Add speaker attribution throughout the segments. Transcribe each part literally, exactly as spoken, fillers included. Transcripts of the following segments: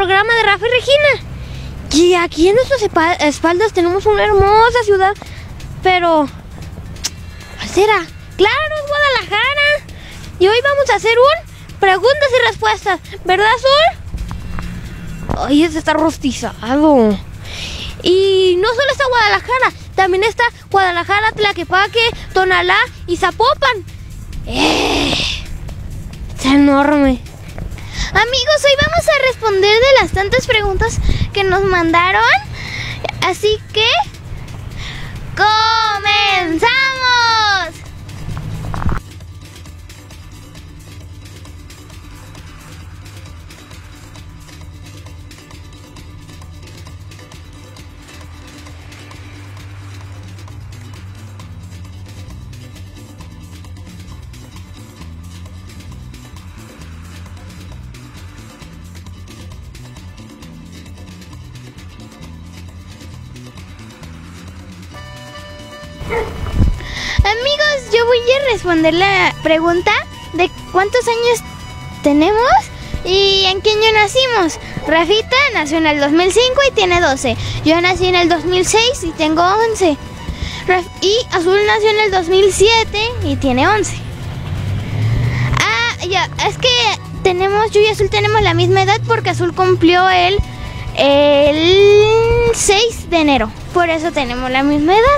Speaker 1: programa de Rafa y Regina. Y aquí en nuestras espaldas tenemos una hermosa ciudad. Pero... ¿cuál será? ¡Claro, es Guadalajara! Y hoy vamos a hacer un preguntas y respuestas. ¿Verdad, Azul? Ay, este está rostizado. Y no solo está Guadalajara, también está Guadalajara, Tlaquepaque, Tonalá y Zapopan. ¡Eh! Está enorme.
Speaker 2: Amigos, hoy vamos a responder de las tantas preguntas que nos mandaron. Así que... ¡comenzamos! Amigos, yo voy a responder la pregunta de cuántos años tenemos y en qué año nacimos. Rafita nació en el dos mil cinco y tiene doce. Yo nací en el dos mil seis y tengo once. Y Azul nació en el dos mil siete y tiene once. Ah, ya, es que tenemos, yo y Azul tenemos la misma edad porque Azul cumplió el, el seis de enero. Por eso tenemos la misma edad.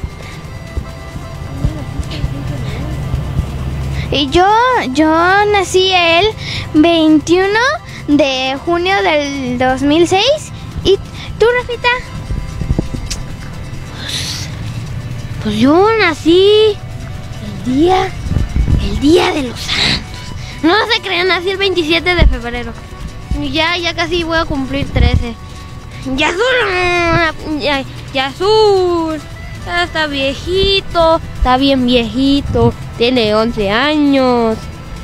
Speaker 2: Y yo, yo nací el veintiuno de junio del dos mil seis. ¿Y tú, Rafita?
Speaker 1: Pues, pues yo nací el día, el día de los santos. No se crean, nací el veintisiete de febrero. Y ya, ya casi voy a cumplir trece. Ya Azul, ya, ya Azul. Ya está viejito, está bien viejito. Tiene once años.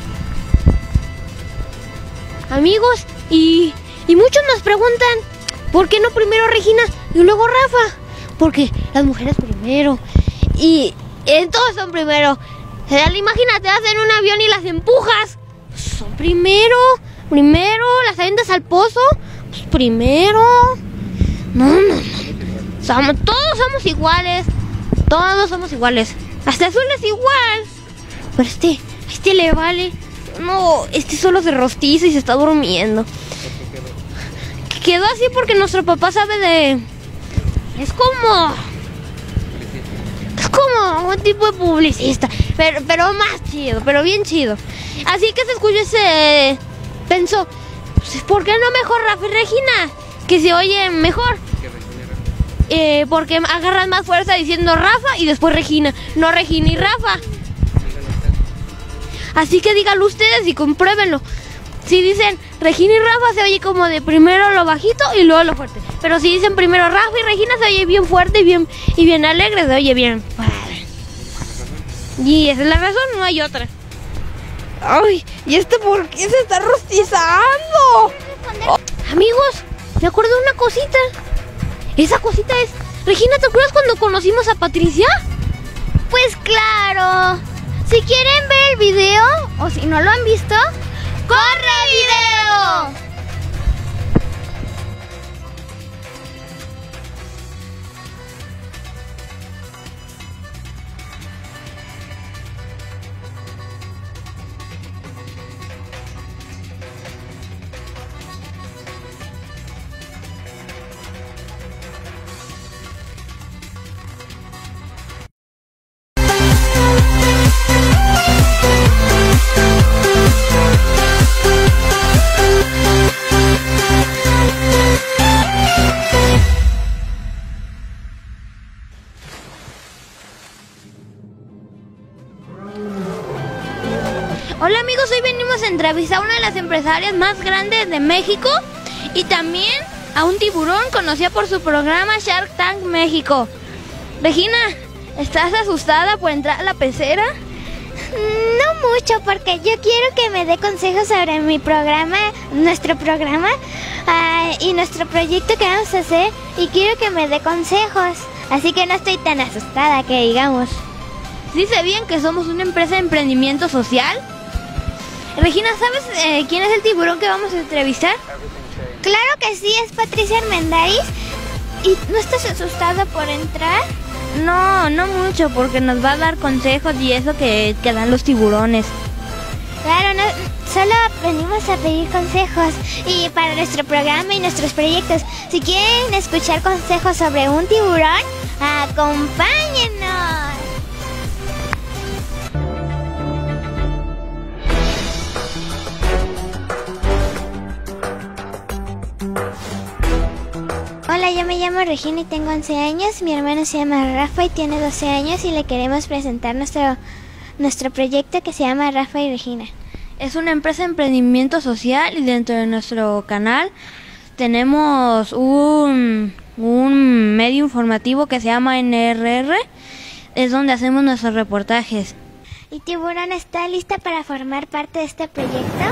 Speaker 1: Amigos, y, y muchos nos preguntan ¿por qué no primero Regina y luego Rafa? Porque las mujeres primero. Y eh, todos son primero. Imagínate, vas en un avión y las empujas. Pues son primero. Primero, las avientas al pozo. Pues primero. No, no, no. Somos, todos somos iguales. Todos somos iguales. Hasta Azul es igual. Pero este, este le vale. No, este solo se rostiza y se está durmiendo. Quedó así porque nuestro papá sabe de... Es como... Es como un tipo de publicista. Pero, pero más chido, pero bien chido. Así que se escuchó ese... Pensó, pues, ¿por qué no mejor Rafa y Regina? Que se oye mejor. Eh, porque agarran más fuerza diciendo Rafa y después Regina. No Regina y Rafa. Así que díganlo ustedes y compruébenlo. Si dicen Regina y Rafa se oye como de primero lo bajito y luego lo fuerte. Pero si dicen primero Rafa y Regina se oye bien fuerte y bien, y bien alegre, se oye bien padre. Y esa es la razón, no hay otra. Ay, ¿y este por qué se está rostizando? Oh, amigos, me acuerdo de una cosita. Esa cosita es... Regina, ¿te acuerdas cuando conocimos a Patricia?
Speaker 2: Pues claro. Si quieren ver el video, o si no lo han visto, ¡corre video!
Speaker 1: Hola amigos, hoy venimos a entrevistar a una de las empresarias más grandes de México y también a un tiburón conocido por su programa Shark Tank México. Regina, ¿estás asustada por entrar a la pecera?
Speaker 2: No mucho, porque yo quiero que me dé consejos sobre mi programa, nuestro programa uh, y nuestro proyecto que vamos a hacer, y quiero que me dé consejos, así que no estoy tan asustada que digamos.
Speaker 1: ¿Sí sabían que somos una empresa de emprendimiento social? Regina, ¿sabes eh, quién es el tiburón que vamos a entrevistar?
Speaker 2: Claro que sí, es Patricia Armendáriz. ¿Y no estás asustado por entrar?
Speaker 3: No, no mucho, porque nos va a dar consejos y eso que, que dan los tiburones.
Speaker 2: Claro, no, solo venimos a pedir consejos y para nuestro programa y nuestros proyectos. Si quieren escuchar consejos sobre un tiburón, acompáñenos. Hola, yo me llamo Regina y tengo once años. Mi hermano se llama Rafa y tiene doce años y le queremos presentar nuestro, nuestro proyecto que se llama Rafa y Regina.
Speaker 3: Es una empresa de emprendimiento social y dentro de nuestro canal tenemos un, un medio informativo que se llama N R R, es donde hacemos nuestros reportajes.
Speaker 2: ¿Y Tiburón está lista para formar parte de este proyecto?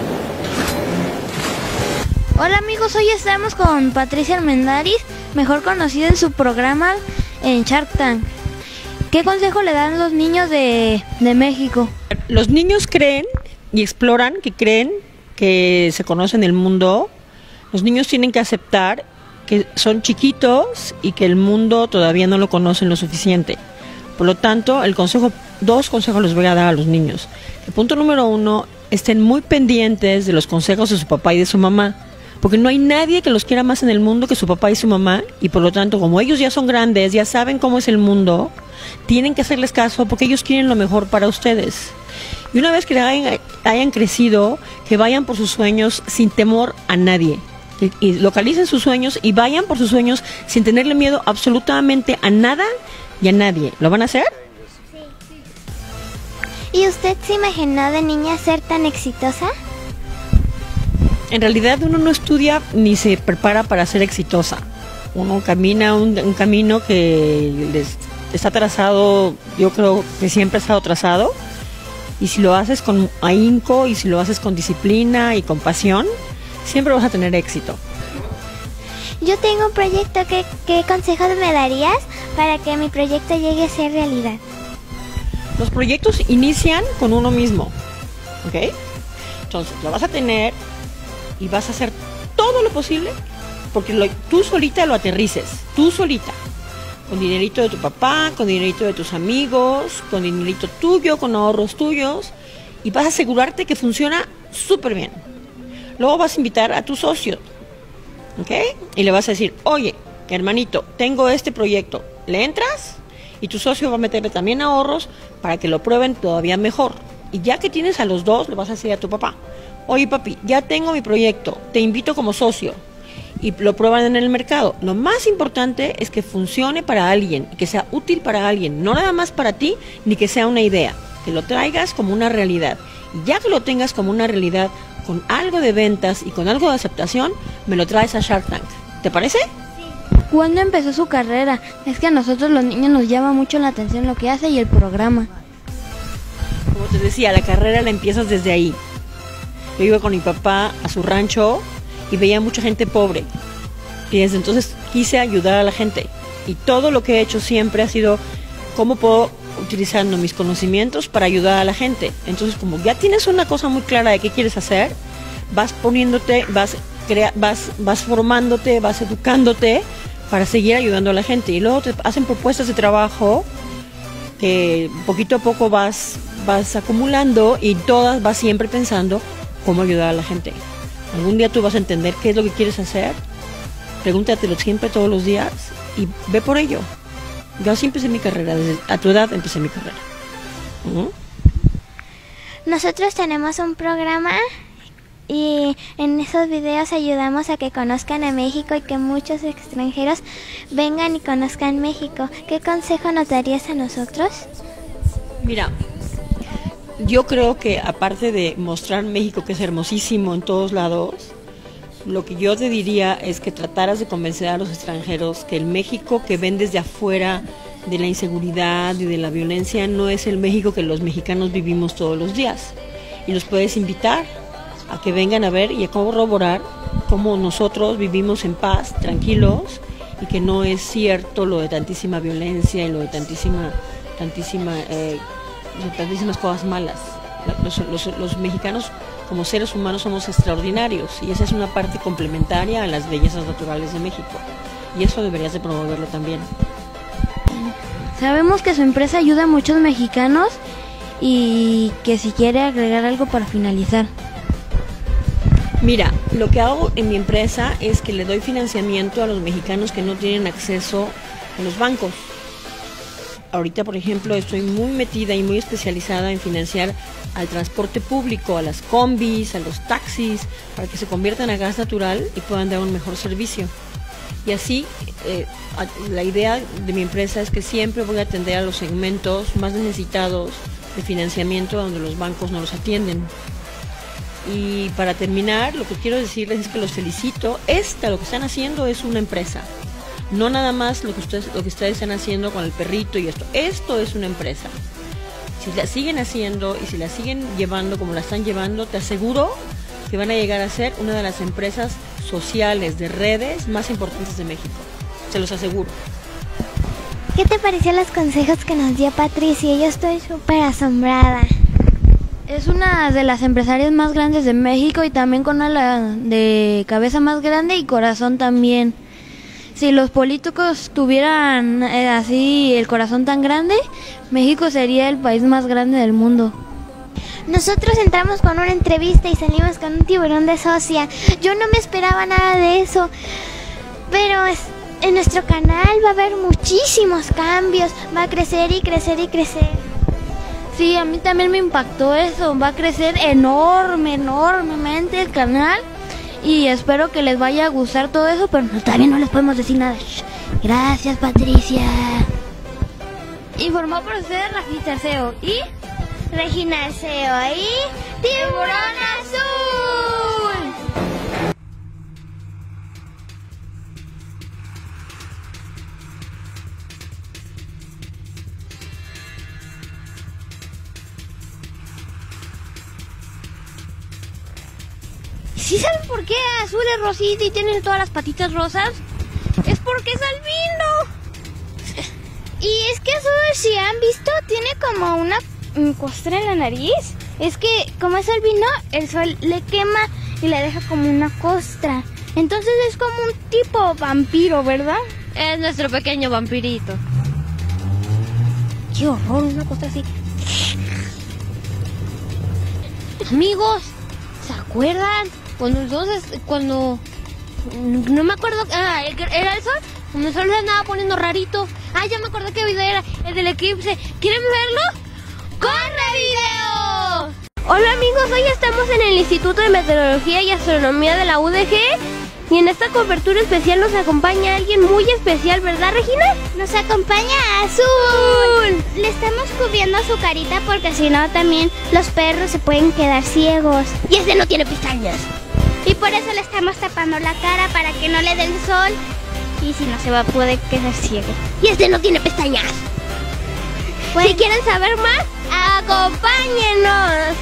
Speaker 3: Hola amigos, hoy estamos con Patricia Armendáriz, mejor conocida en su programa en Shark Tank. ¿Qué consejo le dan los niños de, de México?
Speaker 4: Los niños creen y exploran, que creen que se conocen el mundo. Los niños tienen que aceptar que son chiquitos y que el mundo todavía no lo conocen lo suficiente. Por lo tanto, el consejo, dos consejos les voy a dar a los niños. El punto número uno, estén muy pendientes de los consejos de su papá y de su mamá. Porque no hay nadie que los quiera más en el mundo que su papá y su mamá, y por lo tanto, como ellos ya son grandes, ya saben cómo es el mundo, tienen que hacerles caso porque ellos quieren lo mejor para ustedes. Y una vez que hayan, hayan crecido, que vayan por sus sueños sin temor a nadie. Y, y localicen sus sueños y vayan por sus sueños sin tenerle miedo absolutamente a nada y a nadie. ¿Lo van a hacer?
Speaker 2: Sí. ¿Y usted se imaginó de niña ser tan exitosa?
Speaker 4: En realidad uno no estudia ni se prepara para ser exitosa. Uno camina un, un camino que les está trazado, yo creo que siempre ha estado trazado. Y si lo haces con ahínco y si lo haces con disciplina y con pasión, siempre vas a tener éxito.
Speaker 2: Yo tengo un proyecto. ¿Qué, qué consejos me darías para que mi proyecto llegue a ser realidad?
Speaker 4: Los proyectos inician con uno mismo, ¿ok? Entonces lo vas a tener y vas a hacer todo lo posible porque lo, tú solita lo aterrices, tú solita, con dinerito de tu papá, con dinerito de tus amigos, con dinerito tuyo, con ahorros tuyos, y vas a asegurarte que funciona súper bien. Luego vas a invitar a tu socio, ¿ok? Y le vas a decir, oye, hermanito, tengo este proyecto, ¿le entras? Y tu socio va a meterle también ahorros para que lo prueben todavía mejor. Y ya que tienes a los dos, le vas a decir a tu papá, oye papi, ya tengo mi proyecto, te invito como socio, y lo prueban en el mercado. Lo más importante es que funcione para alguien, que sea útil para alguien, no nada más para ti, ni que sea una idea, que lo traigas como una realidad. Y ya que lo tengas como una realidad, con algo de ventas y con algo de aceptación, me lo traes a Shark Tank. ¿Te parece?
Speaker 3: Sí. ¿Cuándo empezó su carrera? Es que a nosotros los niños nos llama mucho la atención lo que hace y el programa.
Speaker 4: Como te decía, la carrera la empiezas desde ahí. Yo iba con mi papá a su rancho y veía mucha gente pobre. Y desde entonces quise ayudar a la gente. Y todo lo que he hecho siempre ha sido cómo puedo utilizando mis conocimientos para ayudar a la gente. Entonces, como ya tienes una cosa muy clara de qué quieres hacer, vas poniéndote, vas, crea, vas, vas formándote, vas educándote para seguir ayudando a la gente. Y luego te hacen propuestas de trabajo que poquito a poco vas, vas acumulando y todas vas siempre pensando cómo ayudar a la gente. Algún día tú vas a entender qué es lo que quieres hacer, pregúntatelo siempre todos los días y ve por ello. Yo así empecé mi carrera, desde, a tu edad empecé mi carrera. ¿Uh-huh?
Speaker 2: Nosotros tenemos un programa y en esos videos ayudamos a que conozcan a México y que muchos extranjeros vengan y conozcan México. ¿Qué consejo nos darías a nosotros?
Speaker 4: Mira, yo creo que aparte de mostrar México, que es hermosísimo en todos lados, lo que yo te diría es que trataras de convencer a los extranjeros que el México que ven desde afuera de la inseguridad y de la violencia no es el México que los mexicanos vivimos todos los días. Y los puedes invitar a que vengan a ver y a corroborar cómo nosotros vivimos en paz, tranquilos, y que no es cierto lo de tantísima violencia y lo de tantísima, tantísima, eh, tantísimas cosas malas. Los, los, los mexicanos como seres humanos somos extraordinarios y esa es una parte complementaria a las bellezas naturales de México. Y eso deberías de promoverlo también.
Speaker 3: Sabemos que su empresa ayuda a muchos mexicanos y que si quiere agregar algo para finalizar.
Speaker 4: Mira, lo que hago en mi empresa es que le doy financiamiento a los mexicanos que no tienen acceso a los bancos. Ahorita, por ejemplo, estoy muy metida y muy especializada en financiar al transporte público, a las combis, a los taxis, para que se conviertan a gas natural y puedan dar un mejor servicio. Y así, eh, la idea de mi empresa es que siempre voy a atender a los segmentos más necesitados de financiamiento donde los bancos no los atienden. Y para terminar, lo que quiero decirles es que los felicito. Esta, lo que están haciendo es una empresa. No nada más lo que ustedes, lo que ustedes están haciendo con el perrito y esto. Esto es una empresa. Si la siguen haciendo y si la siguen llevando como la están llevando, te aseguro que van a llegar a ser una de las empresas sociales de redes más importantes de México. Se los aseguro.
Speaker 2: ¿Qué te pareció los consejos que nos dio Patricia? Yo estoy súper asombrada.
Speaker 3: Es una de las empresarias más grandes de México y también con una de cabeza más grande y corazón también. Si los políticos tuvieran eh, así el corazón tan grande, México sería el país más grande del mundo.
Speaker 2: Nosotros entramos con una entrevista y salimos con un tiburón de socia. Yo no me esperaba nada de eso, pero es, en nuestro canal va a haber muchísimos cambios. Va a crecer y crecer y crecer.
Speaker 3: Sí, a mí también me impactó eso. Va a crecer enorme, enormemente el canal. Y espero que les vaya a gustar todo eso, pero no, todavía no les podemos decir nada. Shh. Gracias, Patricia. Informó por ustedes Rafita Arceo y
Speaker 2: Regina Arceo y Tiburón Azul.
Speaker 1: ¿Sí saben por qué Azul es rosita y tiene todas las patitas rosas? Es porque es albino.
Speaker 2: Y es que Azul, si han visto, tiene como una costra en la nariz. Es que como es albino, el sol le quema y le deja como una costra. Entonces es como un tipo vampiro, ¿verdad?
Speaker 1: Es nuestro pequeño vampirito. Qué horror, una costra así. Amigos, ¿se acuerdan? Cuando entonces, cuando... No me acuerdo... Ah, ¿era el sol? Cuando el sol se andaba poniendo rarito. Ah, ya me acordé qué video era. El del eclipse. ¿Quieren verlo? ¡Corre video! Hola amigos, hoy estamos en el Instituto de Meteorología y Astronomía de la U D G. Y en esta cobertura especial nos acompaña alguien muy especial, ¿verdad, Regina?
Speaker 2: Nos acompaña Azul. Le estamos cubriendo su carita porque si no también los perros se pueden quedar ciegos.
Speaker 1: Y este no tiene pestañas.
Speaker 2: Y por eso le estamos tapando la cara para que no le dé el sol. Y si no se va, puede quedar ciego.
Speaker 1: Y este no tiene pestañas.
Speaker 2: Pues,
Speaker 1: si quieren saber más, acompáñenos.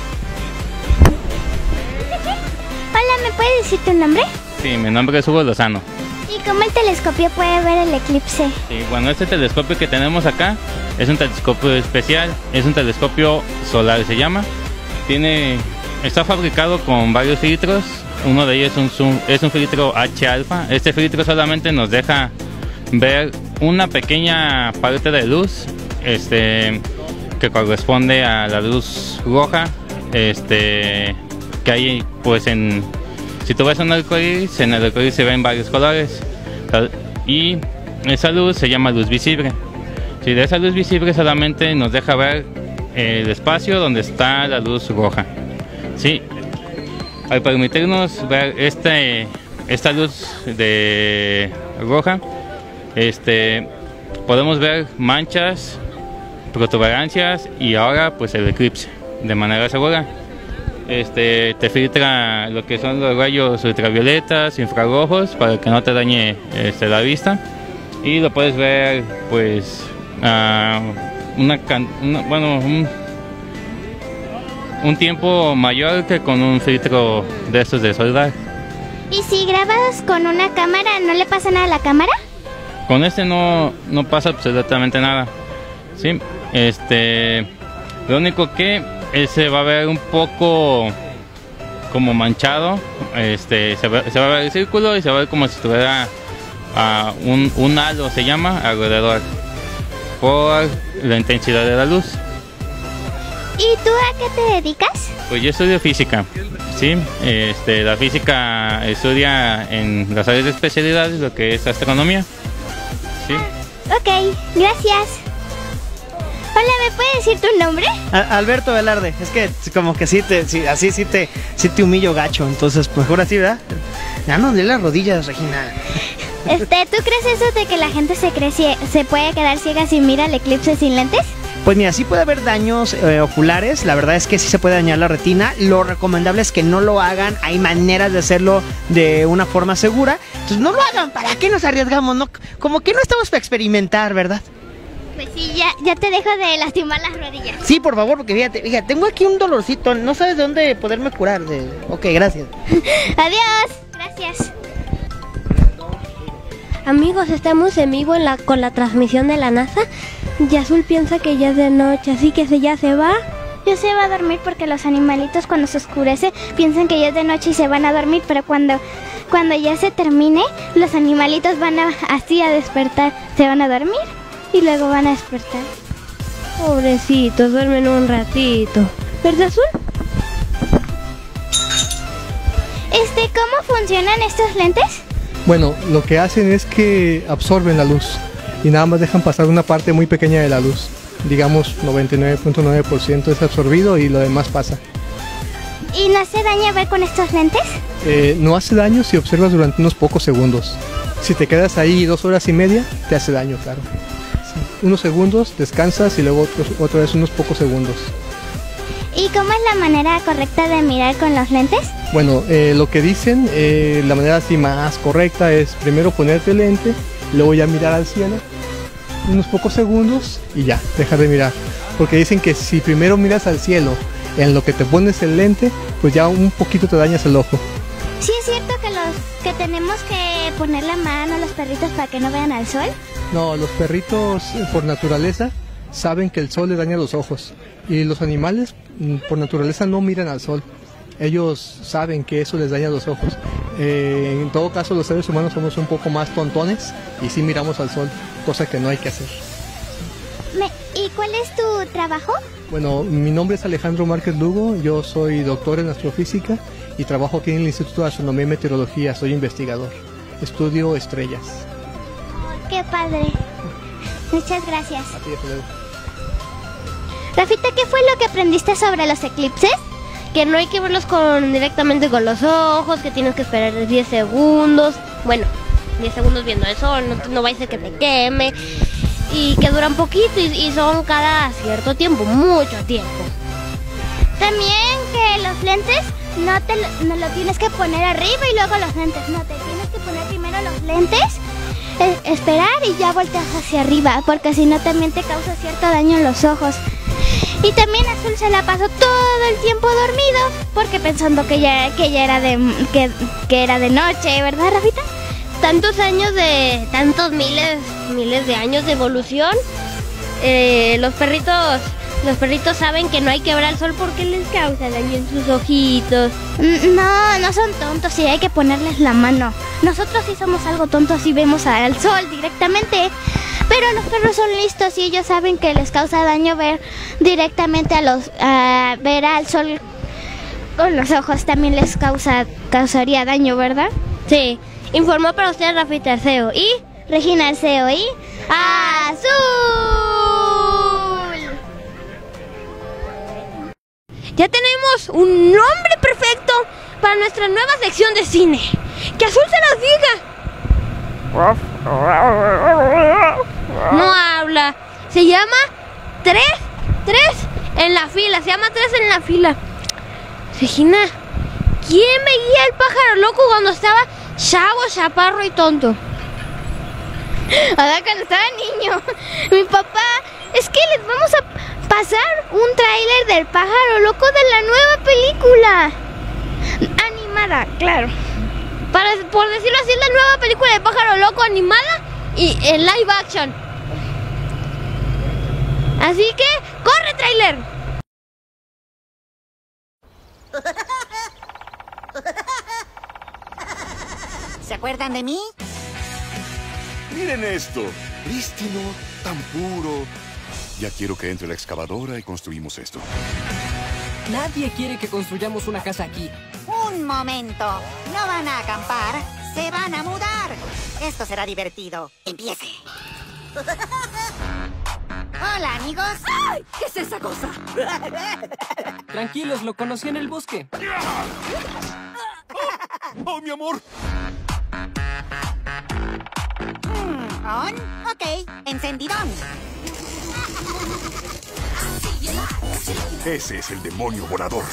Speaker 2: Hola, ¿me puedes decir tu nombre?
Speaker 5: Sí, mi nombre es Hugo Lozano.
Speaker 2: ¿Y cómo el telescopio puede ver el eclipse?
Speaker 5: Sí, bueno, este telescopio que tenemos acá es un telescopio especial, es un telescopio solar, se llama. Tiene, está fabricado con varios filtros. Uno de ellos es un, zoom, es un filtro H alfa. Este filtro solamente nos deja ver una pequeña parte de luz, este, que corresponde a la luz roja, este, que hay, pues, en, si tú ves un arcoíris, en el arcoíris se ven varios colores, y esa luz se llama luz visible. Si de esa luz visible solamente nos deja ver el espacio donde está la luz roja. Sí. Al permitirnos ver este, esta luz de roja, este, podemos ver manchas, protuberancias y ahora pues el eclipse de manera segura. Este, te filtra lo que son los rayos ultravioletas, infrarrojos, para que no te dañe este, la vista, y lo puedes ver pues uh, una, una, bueno, un, un tiempo mayor que con un filtro de estos de soldar.
Speaker 2: ¿Y si grabas con una cámara, no le pasa nada a la cámara?
Speaker 5: Con este no, no pasa absolutamente nada. Sí, este, lo único que ese va a ver un poco como manchado, este, se, va, se va a ver el círculo y se va a ver como si estuviera uh, un, un halo, se llama, alrededor, por la intensidad de la luz.
Speaker 2: ¿Y tú a qué te dedicas?
Speaker 5: Pues yo estudio física, sí, este, la física estudia en las áreas de especialidades lo que es astronomía, sí.
Speaker 2: Ok, gracias. Hola, ¿me puedes decir tu nombre?
Speaker 6: A Alberto Velarde, es que como que sí te, sí, así sí te, sí te humillo gacho, entonces mejor así, ¿verdad? Ya no de las rodillas, Regina.
Speaker 2: Este, ¿tú crees eso de que la gente se cree cie- se puede quedar ciega si mira el eclipse sin lentes?
Speaker 6: Pues mira, sí puede haber daños eh, oculares, la verdad es que sí se puede dañar la retina, lo recomendable es que no lo hagan, hay maneras de hacerlo de una forma segura, entonces no lo hagan, ¿para qué nos arriesgamos? No, como que no estamos para experimentar, ¿verdad?
Speaker 2: Pues sí, ya, ya te dejo de lastimar las rodillas.
Speaker 6: Sí, por favor, porque fíjate, fíjate, tengo aquí un dolorcito, no sabes de dónde poderme curar. De... Ok, gracias.
Speaker 2: Adiós. Gracias.
Speaker 1: Amigos, estamos en vivo en la, con la transmisión de la NASA. Y Azul piensa que ya es de noche, así que se ya se va.
Speaker 2: Yo se va a dormir porque los animalitos cuando se oscurece piensan que ya es de noche y se van a dormir, pero cuando, cuando ya se termine, los animalitos van a, así a despertar, se van a dormir y luego van a despertar.
Speaker 1: Pobrecitos, duermen un ratito. ¿Verdad, Azul?
Speaker 2: Este, ¿cómo funcionan estos lentes?
Speaker 7: Bueno, lo que hacen es que absorben la luz y nada más dejan pasar una parte muy pequeña de la luz. Digamos noventa y nueve punto nueve por ciento es absorbido y lo demás pasa.
Speaker 2: ¿Y no hace daño ver con estos lentes?
Speaker 7: Eh, no hace daño si observas durante unos pocos segundos. Si te quedas ahí dos horas y media, te hace daño, claro. Sí. Unos segundos, descansas y luego otros, otra vez unos pocos segundos.
Speaker 2: ¿Y cómo es la manera correcta de mirar con los lentes?
Speaker 7: Bueno, eh, lo que dicen, eh, la manera así más correcta es primero ponerte el lente, luego ya mirar al cielo, unos pocos segundos y ya, dejar de mirar. Porque dicen que si primero miras al cielo en lo que te pones el lente, pues ya un poquito te dañas el ojo.
Speaker 2: ¿Sí es cierto que los que tenemos que poner la mano a los perritos para que no vean al sol?
Speaker 7: No, los perritos eh, por naturaleza saben que el sol les daña los ojos y los animales mm, por naturaleza no miran al sol. Ellos saben que eso les daña los ojos. Eh, en todo caso, los seres humanos somos un poco más tontones y sí miramos al sol, cosa que no hay que hacer.
Speaker 2: Me- ¿Y cuál es tu trabajo?
Speaker 7: Bueno, mi nombre es Alejandro Márquez Lugo, yo soy doctor en astrofísica y trabajo aquí en el Instituto de Astronomía y Meteorología, soy investigador. Estudio estrellas.
Speaker 2: Oh, qué padre. Muchas gracias.
Speaker 7: A ti, hasta luego.
Speaker 2: Rafita, ¿qué fue lo que aprendiste sobre los eclipses?
Speaker 1: Que no hay que verlos con, directamente con los ojos, que tienes que esperar diez segundos. Bueno, diez segundos viendo el sol, no, no vaya a ser que te queme. Y que duran poquito y, y son cada cierto tiempo, mucho tiempo.
Speaker 2: También que los lentes no te lo, no lo tienes que poner arriba y luego los lentes. No, te tienes que poner primero los lentes, eh, esperar y ya volteas hacia arriba, porque si no también te causa cierto daño en los ojos. Y también Azul se la pasó todo el tiempo dormido, porque pensando que ya, que ya era de que, que era de noche, ¿verdad, Rafita?
Speaker 1: Tantos años de, tantos miles, miles de años de evolución, eh, los perritos, los perritos saben que no hay que ver al sol porque les causa daño en sus ojitos.
Speaker 2: No, no son tontos, sí hay que ponerles la mano. Nosotros sí somos algo tontos y vemos al sol directamente. Pero los perros son listos y ellos saben que les causa daño ver directamente a los a ver al sol con los ojos, también les causa causaría daño, ¿verdad?
Speaker 1: Sí, informó para usted Rafita Arceo y
Speaker 2: Regina Arceo y Azul.
Speaker 1: ya tenemos un nombre perfecto para nuestra nueva sección de cine. Que Azul se los diga. No habla. Se llama Tres, Tres en la fila. Se llama Tres en la fila. Regina, ¿quién veía el pájaro loco cuando estaba chavo, chaparro y tonto?
Speaker 2: Ahora cuando estaba niño, mi papá, es que les vamos a pasar un tráiler del pájaro loco de la nueva película. Animada, claro.
Speaker 1: Para, por decirlo así, es la nueva película de pájaro loco animada y en live action. Así que, ¡corre, tráiler!
Speaker 8: ¿Se acuerdan de mí?
Speaker 9: Miren esto, prístino, tan puro. Ya quiero que entre la excavadora y construimos esto.
Speaker 10: Nadie quiere que construyamos una casa aquí.
Speaker 8: Un momento. No van a acampar, se van a mudar. Esto será divertido. Empiece. Hola, amigos.
Speaker 10: ¡Ay! ¿Qué es esa cosa? Tranquilos, lo conocí en el bosque.
Speaker 9: ¡Oh, oh mi amor!
Speaker 8: Hmm, ¿on? Ok, encendidón.
Speaker 9: Ese es el demonio volador.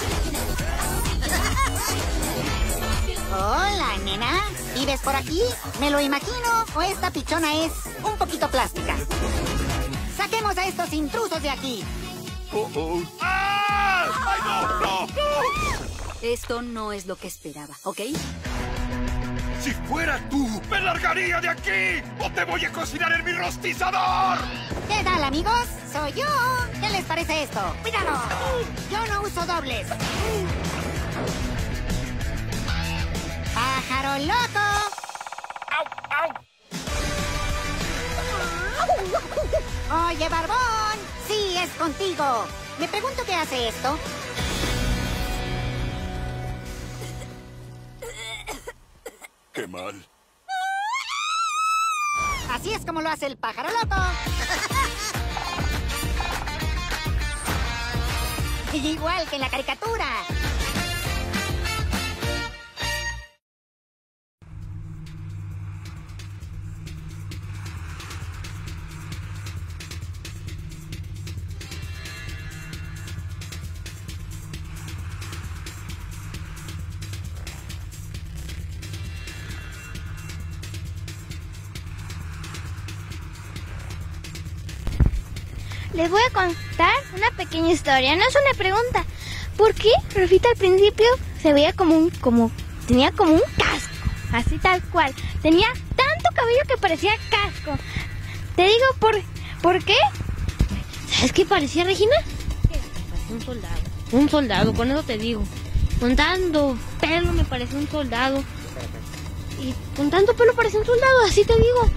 Speaker 8: Hola, nena. ¿Vives por aquí? Me lo imagino. ¿O esta pichona es un poquito plástica? Saquemos a estos intrusos de aquí.
Speaker 9: Oh, oh. ¡Ah! ¡Ay, no, no, no!
Speaker 11: Esto no es lo que esperaba, ¿ok?
Speaker 9: Si fuera tú, me largaría de aquí o te voy a cocinar en mi rostizador.
Speaker 8: ¿Qué tal, amigos? Soy yo. ¿Qué les parece esto? ¡Cuidado! Yo no uso dobles. ¡Pájaro loco!
Speaker 9: ¡Au, au!
Speaker 8: Oye, Barbón. Sí, es contigo. Me pregunto qué hace esto.
Speaker 9: ¡Qué mal!
Speaker 8: Así es como lo hace el pájaro loco. Igual que en la caricatura.
Speaker 2: Les voy a contar una pequeña historia, no es una pregunta. ¿Por qué Rafita al principio se veía como un, como, tenía como un casco? Así tal cual. Tenía tanto cabello que parecía casco. Te digo por, ¿por qué?
Speaker 1: ¿Sabes qué parecía, Regina? ¿Qué? Parecía un soldado. Un soldado, con eso te digo. Con tanto pelo me parecía un soldado. Y con tanto pelo parecía un soldado, así te digo.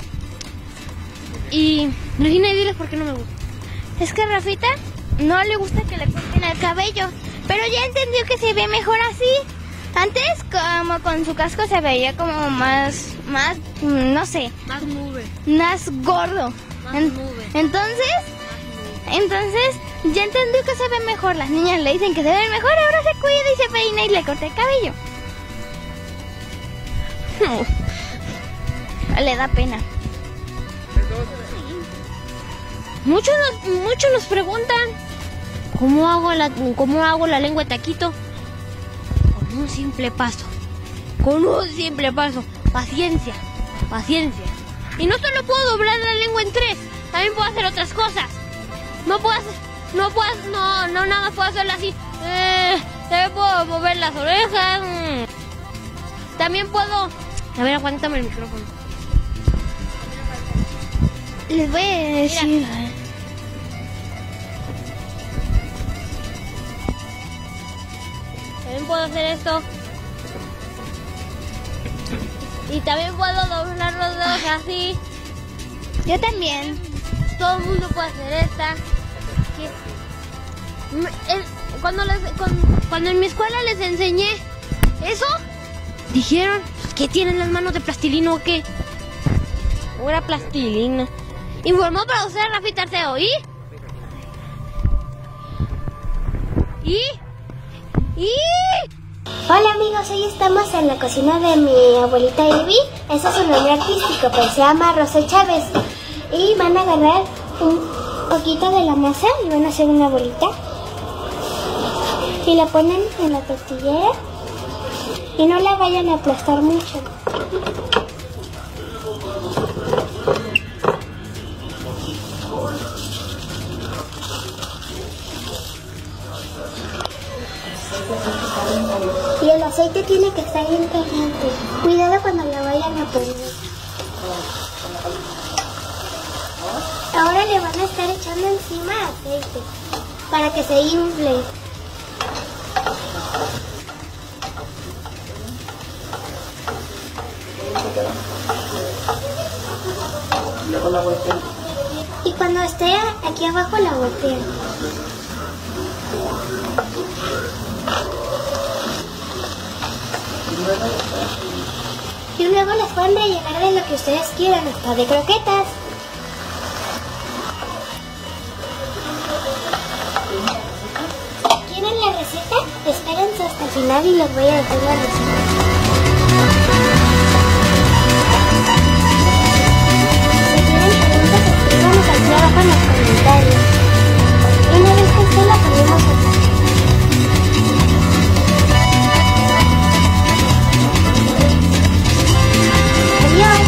Speaker 1: Y Regina, diles por qué no me gusta.
Speaker 2: Es que a Rafita no le gusta que le corten el cabello, pero ya entendió que se ve mejor así. Antes, como con su casco, se veía como más, más, no sé.
Speaker 1: Más nube.
Speaker 2: Más gordo.
Speaker 1: Más
Speaker 2: en,
Speaker 1: nube.
Speaker 2: Entonces, entonces, ya entendió que se ve mejor. Las niñas le dicen que se ve mejor, ahora se cuida y se peina y le corta el cabello. Le da pena.
Speaker 1: Muchos nos, muchos nos preguntan ¿cómo hago la, cómo hago la lengua de taquito? Con un simple paso. Con un simple paso. Paciencia. Paciencia. Y no solo puedo doblar la lengua en tres, también puedo hacer otras cosas. No puedo hacer, no puedo, no, no nada más puedo hacerla así. Eh, también puedo mover las orejas. También puedo. A ver, aguántame el micrófono.
Speaker 2: Les voy a decir.
Speaker 1: Mira. También puedo hacer esto. Y también puedo doblar los dedos así.
Speaker 2: Yo también.
Speaker 1: Todo el mundo puede hacer esta. Cuando, les, cuando en mi escuela les enseñé eso, dijeron que tienen las manos de plastilina o qué. O era plastilina. Informó para usted Rafita Arceo. ¿Y? ¿Y? ¿Y?
Speaker 12: Hola amigos, hoy estamos en la cocina de mi abuelita Ivy. Ese es su nombre artístico, pues se llama Rosa Chávez. Y van a agarrar un poquito de la masa y van a hacer una bolita. Y la ponen en la tortillera. Y no la vayan a aplastar mucho. Y el aceite tiene que estar bien caliente. Cuidado cuando la vayan a poner. Ahora le van a estar echando encima aceite para que se infle. la volteo. Y cuando esté aquí abajo la volteo. Y luego les pueden rellenar de lo que ustedes quieran, hasta de croquetas. ¿Quieren la receta? Espérense hasta el final y les voy a dejar la receta. Aquí abajo en los comentarios. Y una vez que esté la ponemos aquí. Adiós.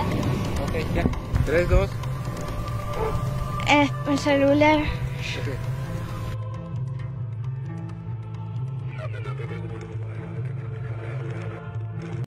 Speaker 2: Eh, el celular.
Speaker 7: Ok.